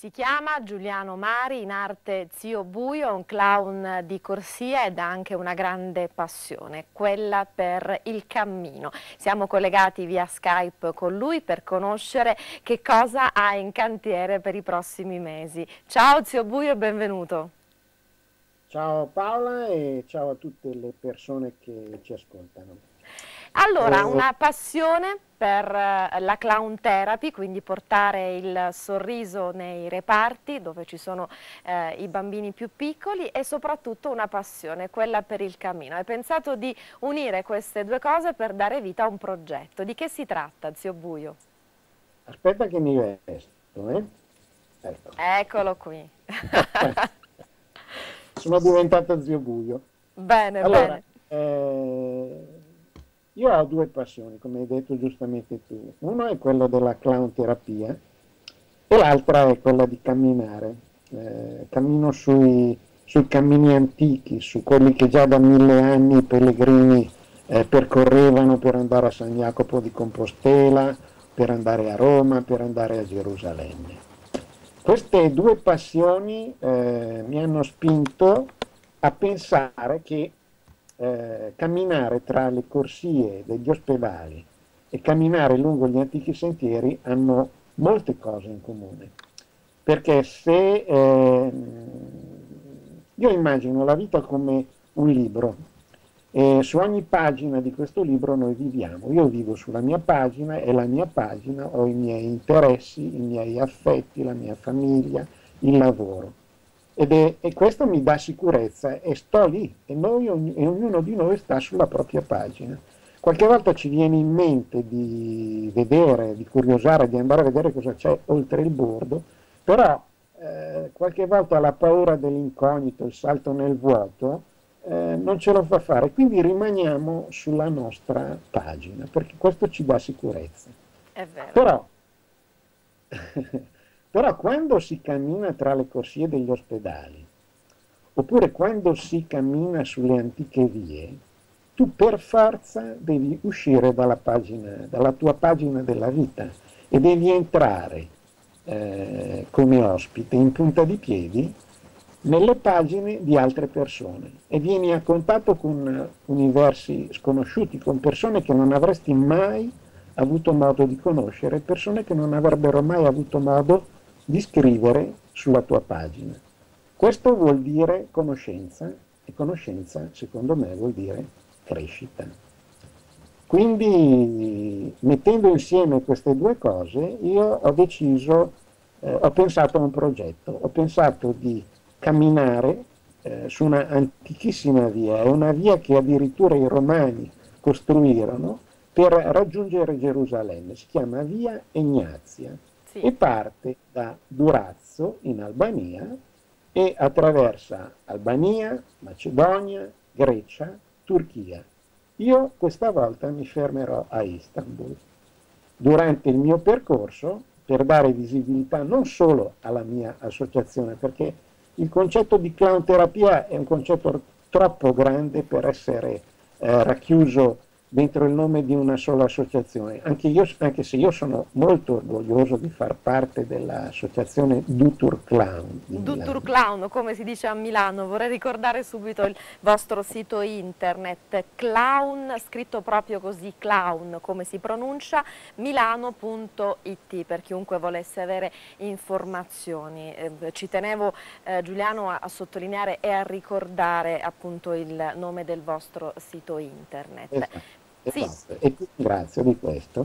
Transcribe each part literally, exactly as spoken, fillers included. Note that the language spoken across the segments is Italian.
Si chiama Giuliano Mari, in arte Zio Buio, è un clown di corsia ed ha anche una grande passione, quella per il cammino. Siamo collegati via Skype con lui per conoscere che cosa ha in cantiere per i prossimi mesi. Ciao Zio Buio e benvenuto. Ciao Paola e ciao a tutte le persone che ci ascoltano. Allora, Eh, una passione per eh, la clown therapy, quindi portare il sorriso nei reparti dove ci sono eh, i bambini più piccoli, e soprattutto una passione, quella per il cammino. Hai pensato di unire queste due cose per dare vita a un progetto. Di che si tratta, Zio Buio? Aspetta che mi vesto, eh? Ecco. Eccolo qui. Sono diventato zio Buio. Bene, Allora, bene. eh, io ho due passioni, come hai detto giustamente tu. Uno è quello della clown terapia e l'altra è quella di camminare. Eh, cammino sui, sui cammini antichi, su quelli che già da mille anni i pellegrini eh, percorrevano per andare a San Jacopo di Compostela, per andare a Roma, per andare a Gerusalemme. Queste due passioni eh, mi hanno spinto a pensare che eh, camminare tra le corsie degli ospedali e camminare lungo gli antichi sentieri hanno molte cose in comune. Perché se eh, io immagino la vita come un libro e su ogni pagina di questo libro noi viviamo. Io vivo sulla mia pagina e la mia pagina ho i miei interessi, i miei affetti, la mia famiglia, il lavoro. Ed è, e questo mi dà sicurezza e sto lì e, noi, ogni, e ognuno di noi sta sulla propria pagina. Qualche volta ci viene in mente di vedere, di curiosare, di andare a vedere cosa c'è oltre il bordo, però eh, qualche volta la paura dell'incognito, il salto nel vuoto, eh, non ce lo fa fare, quindi rimaniamo sulla nostra pagina, perché questo ci dà sicurezza. È vero. Però, però quando si cammina tra le corsie degli ospedali, oppure quando si cammina sulle antiche vie, tu per forza devi uscire dalla, pagina, dalla tua pagina della vita e devi entrare eh, come ospite in punta di piedi nelle pagine di altre persone e vieni a contatto con universi sconosciuti, con persone che non avresti mai avuto modo di conoscere, persone che non avrebbero mai avuto modo di scrivere sulla tua pagina. Questo vuol dire conoscenza e conoscenza, secondo me, vuol dire crescita. Quindi, mettendo insieme queste due cose, io ho deciso, eh, ho pensato a un progetto, ho pensato di camminare eh, su una antichissima via, è una via che addirittura i romani costruirono per raggiungere Gerusalemme, si chiama Via Egnazia Sì. e parte da Durazzo in Albania e attraversa Albania, Macedonia, Grecia, Turchia. Io questa volta mi fermerò a Istanbul. Durante il mio percorso, per dare visibilità non solo alla mia associazione, perché il concetto di clown terapia è un concetto troppo grande per essere eh, racchiuso dentro il nome di una sola associazione, anche, io, anche se io sono molto orgoglioso di far parte dell'associazione Dutur Clown di Dottor Milano. Clown, come si dice a Milano, vorrei ricordare subito il vostro sito internet, clown, scritto proprio così, clown, come si pronuncia, milano punto it, per chiunque volesse avere informazioni. Eh, ci tenevo, eh, Giuliano, a, a sottolineare e a ricordare appunto il nome del vostro sito internet. Esatto, Sì. esatto. E ti ringrazio di questo.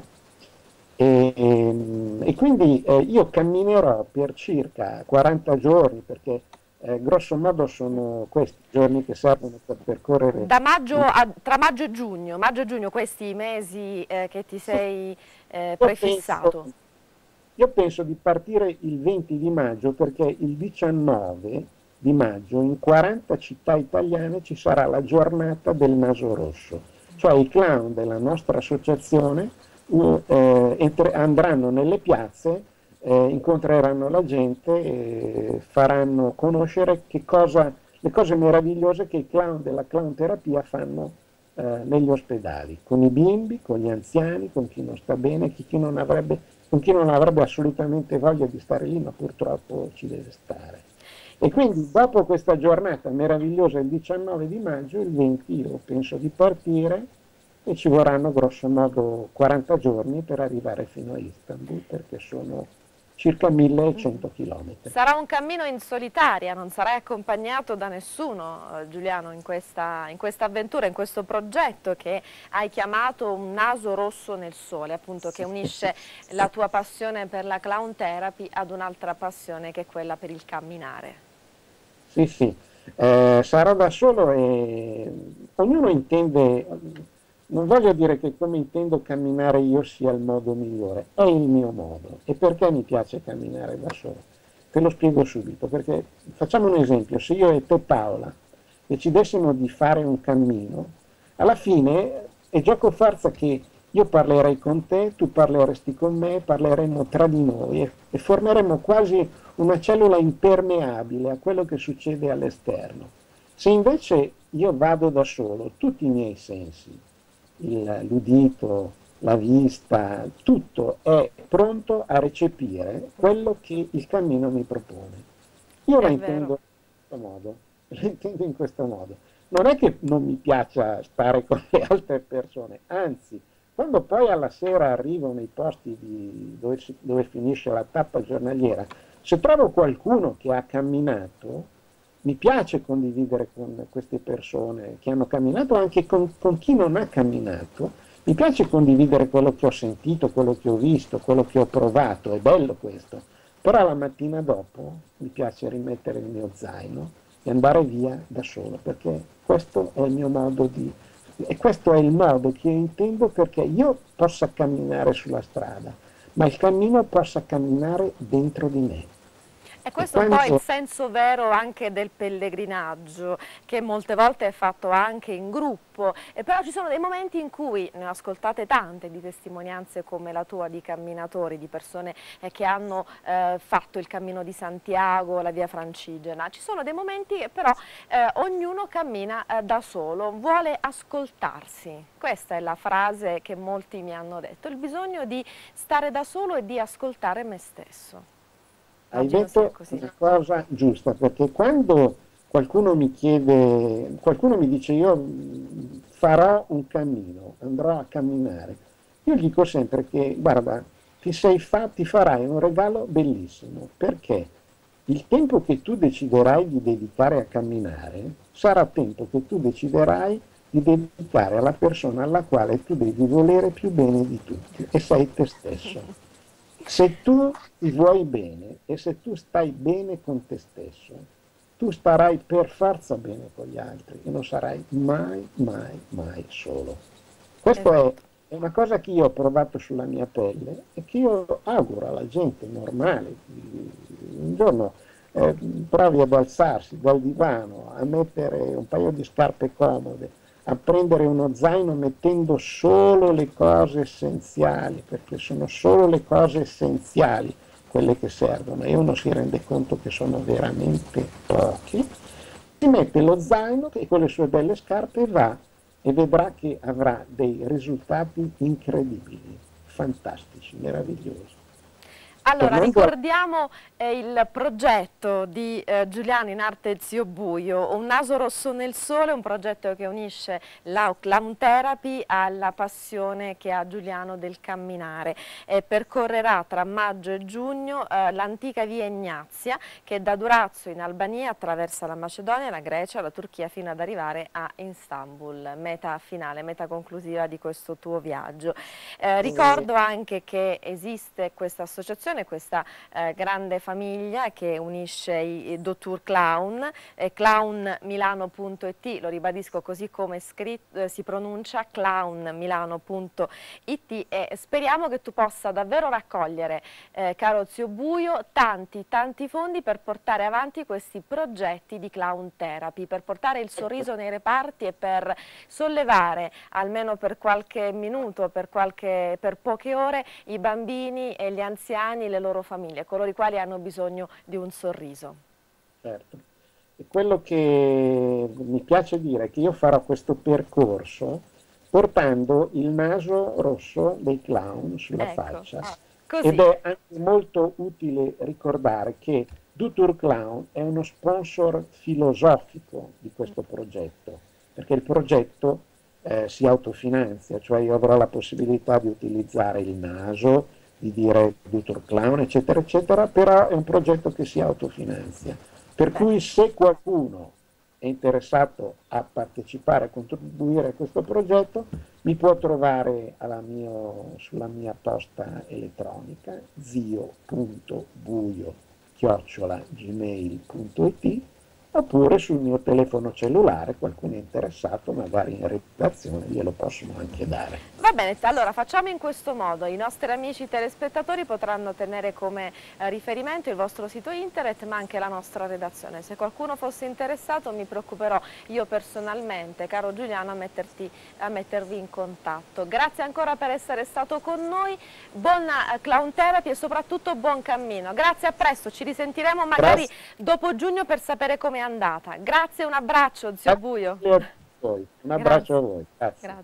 E, ehm, e quindi eh, io camminerò per circa quaranta giorni, perché eh, grosso modo sono questi giorni che servono per percorrere. Da maggio a, tra maggio e giugno, maggio e giugno, questi i mesi eh, che ti Sì, sei eh, io penso, prefissato. io penso di partire il venti di maggio perché il diciannove di maggio in quaranta città italiane ci sarà la giornata del naso rosso, cioè i clown della nostra associazione uh, eh, entre- andranno nelle piazze, eh, incontreranno la gente e faranno conoscere che cosa, le cose meravigliose che i clown della clown terapia fanno eh, negli ospedali, con i bimbi, con gli anziani, con chi non sta bene, chi, chi non avrebbe con chi non avrebbe assolutamente voglia di stare lì, ma purtroppo ci deve stare. E quindi dopo questa giornata meravigliosa il diciannove di maggio, il venti io penso di partire e ci vorranno grosso modo quaranta giorni per arrivare fino a Istanbul, perché sono circa millecento chilometri. Sarà un cammino in solitaria, non sarai accompagnato da nessuno, eh, Giuliano, in questa, in questa avventura, in questo progetto che hai chiamato Un naso rosso nel sole, appunto, che unisce la tua passione per la clown therapy ad un'altra passione che è quella per il camminare. Sì, sì, eh, sarò da solo e ognuno intende, non voglio dire che come intendo camminare io sia il modo migliore, è il mio modo. E perché mi piace camminare da solo? Te lo spiego subito, perché facciamo un esempio, se io e te Paola decidessimo di fare un cammino, alla fine è gioco forza che io parlerei con te, tu parleresti con me, parleremo tra di noi e, e formeremo quasi una cellula impermeabile a quello che succede all'esterno. Se invece io vado da solo, tutti i miei sensi, l'udito, la vista, tutto è pronto a recepire quello che il cammino mi propone. Io la È intendo vero. in questo modo, la intendo in questo modo. Non è che non mi piaccia stare con le altre persone, anzi, quando poi alla sera arrivo nei posti di, dove, si, dove finisce la tappa giornaliera, se trovo qualcuno che ha camminato, mi piace condividere con queste persone che hanno camminato, anche con, con chi non ha camminato, mi piace condividere quello che ho sentito, quello che ho visto, quello che ho provato, è bello questo. Però la mattina dopo mi piace rimettere il mio zaino e andare via da solo, perché questo è il mio modo di... E questo è il modo che io intendo perché io possa camminare sulla strada, ma il cammino possa camminare dentro di me. E E questo è un po' il quando senso vero anche del pellegrinaggio, che molte volte è fatto anche in gruppo, e però ci sono dei momenti in cui, ne ho ascoltate tante di testimonianze come la tua, di camminatori, di persone eh, che hanno eh, fatto il cammino di Santiago, la via Francigena, ci sono dei momenti che però eh, ognuno cammina eh, da solo, vuole ascoltarsi. Questa è la frase che molti mi hanno detto, il bisogno di stare da solo e di ascoltare me stesso. hai Immagino sia detto così. una cosa giusta, perché quando qualcuno mi chiede, qualcuno mi dice io mh, farò un cammino, andrò a camminare, io dico sempre che guarda, ti, sei fa, ti farai un regalo bellissimo, perché il tempo che tu deciderai di dedicare a camminare sarà tempo che tu deciderai di dedicare alla persona alla quale tu devi volere più bene di tutti, e sei te stesso. Se tu ti vuoi bene e se tu stai bene con te stesso, tu starai per forza bene con gli altri e non sarai mai, mai, mai solo. Questo è, Esatto. è una cosa che io ho provato sulla mia pelle e che io auguro alla gente normale. Un giorno eh, provi ad alzarsi dal divano, a mettere un paio di scarpe comode, a prendere uno zaino mettendo solo le cose essenziali, perché sono solo le cose essenziali quelle che servono e uno si rende conto che sono veramente pochi, si mette lo zaino e con le sue belle scarpe va e vedrà che avrà dei risultati incredibili, fantastici, meravigliosi. Allora, Tornando a... ricordiamo eh, il progetto di eh, Giuliano in arte Zio Buio, Un naso rosso nel sole, un progetto che unisce la clown therapy alla passione che ha Giuliano del camminare. E percorrerà tra maggio e giugno eh, l'antica via Ignazia, che da Durazzo in Albania attraversa la Macedonia, la Grecia, la Turchia fino ad arrivare a Istanbul, meta finale, meta conclusiva di questo tuo viaggio. Eh, ricordo anche che esiste questa associazione, questa eh, grande famiglia che unisce i, i Dottour Clown, eh, clown milano punto it, lo ribadisco così come scritto, eh, si pronuncia clown milano punto it, e speriamo che tu possa davvero raccogliere, eh, caro Zio Buio, tanti tanti fondi per portare avanti questi progetti di clown therapy, per portare il sorriso nei reparti e per sollevare almeno per qualche minuto, per, qualche, per poche ore, i bambini e gli anziani, le loro famiglie, coloro i quali hanno bisogno di un sorriso. Certo. E quello che mi piace dire è che io farò questo percorso portando il naso rosso dei clown sulla Ecco. faccia Così. Ed è anche molto utile ricordare che Dutour Clown è uno sponsor filosofico di questo progetto, perché il progetto eh, si autofinanzia, cioè io avrò la possibilità di utilizzare il naso, di dire Dutour Clown, eccetera, eccetera, però è un progetto che si autofinanzia. Per Beh. cui se qualcuno è interessato a partecipare, a contribuire a questo progetto, mi può trovare alla mio, sulla mia posta elettronica zio punto buio chiocciola gmail punto it oppure sul mio telefono cellulare, qualcuno è interessato, magari in redazione glielo possono anche dare. Va bene, allora facciamo in questo modo, i nostri amici telespettatori potranno tenere come eh, riferimento il vostro sito internet ma anche la nostra redazione. Se qualcuno fosse interessato mi preoccuperò io personalmente, caro Giuliano, a, metterti, a mettervi in contatto. Grazie ancora per essere stato con noi, buona eh, clown therapy e soprattutto buon cammino. Grazie, a presto, ci risentiremo magari Grazie. dopo giugno per sapere com'è andata. Grazie, un abbraccio, zio Buio. Grazie a voi. Un abbraccio Grazie. a voi. Grazie. Grazie.